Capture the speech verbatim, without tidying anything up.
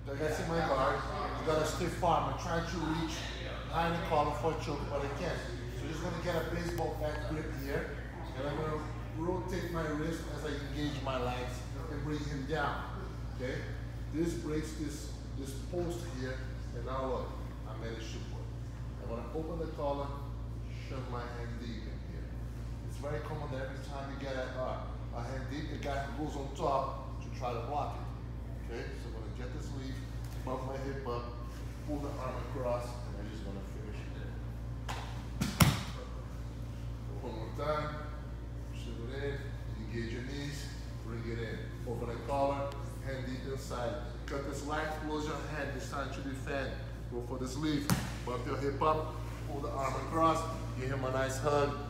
I got in my guard. You got a stiff arm. I'm trying to reach behind the collar for a choke, but I can't. So I'm just gonna get a baseball bat grip here, and I'm gonna rotate my wrist as I engage my legs and bring him down. Okay? This breaks this this post here, and now look, I managed to put. I'm gonna open the collar, shove my hand deep in here. It's very common that every time you get a, uh, a hand deep, the guy goes on top to try to block it. Okay, so I'm gonna get this leaf, bump my hip up, pull the arm across, and I'm just gonna finish it there. One more time, shove it in, engage your knees, bring it in. Open the collar, hand deep inside. Cut this line, close your hand, it's time to defend. Go for this leaf, bump your hip up, pull the arm across, give him a nice hug,